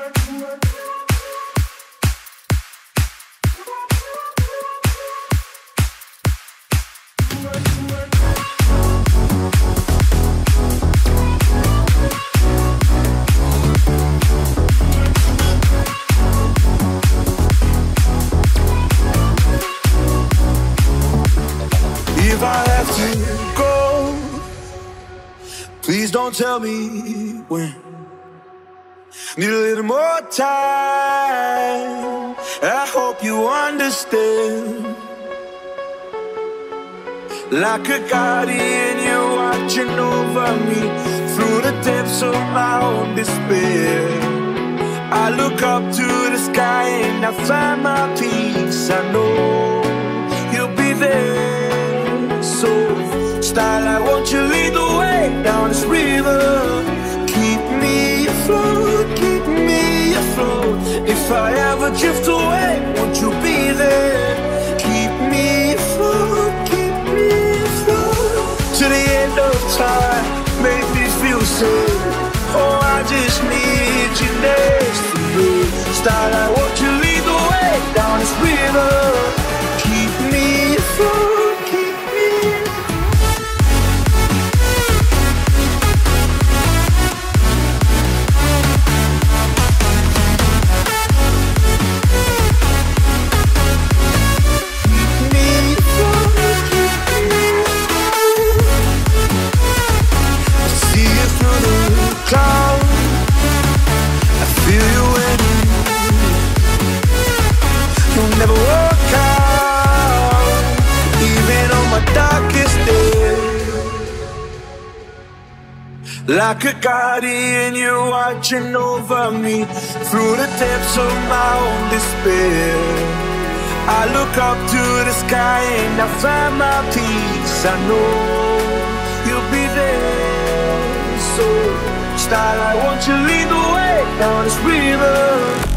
If I have to go, please don't tell me when. Need a little more time. I hope you understand. Like a guardian, you're watching over me through the depths of my own despair. I look up to the sky and I find my peace. I know you'll be there. So, Starlight, won't you lead the way down this river? Keep me afloat, keep me afloat. If I ever drift away, won't you be there? Keep me afloat, keep me afloat. To the end of time, make me feel safe. Oh, I just need you next to me. Starlight, won't you lead the way down this river? Keep me afloat. Like a guardian, you're watching over me through the depths of my own despair. I look up to the sky and I find my peace. I know you'll be there. So, Starlight, won't you lead the way down this river?